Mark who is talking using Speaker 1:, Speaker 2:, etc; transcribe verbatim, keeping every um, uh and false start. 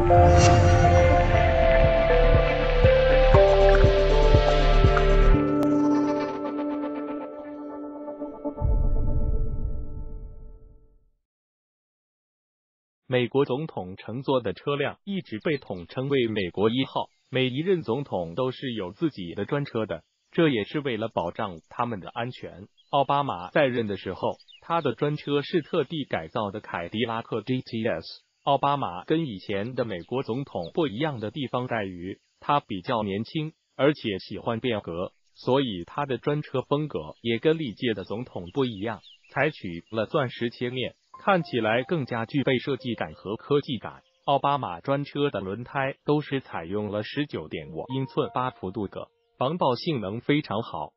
Speaker 1: 美国总统乘坐的车辆一直被统称为美国一号，每一任总统都是有自己的专车的，这也是为了保障他们的安全。奥巴马在任的时候，他的专车是特地改造的凯迪拉克 G T S。奥巴马跟以前的美国总统不一样的地方在于，他比较年轻，而且喜欢变革，所以他的专车风格也跟历届的总统不一样，采取了钻石切面，看起来更加具备设计感和科技感。奥巴马专车的轮胎都是采用了 十九点五英寸八幅镀铬，防爆性能非常好。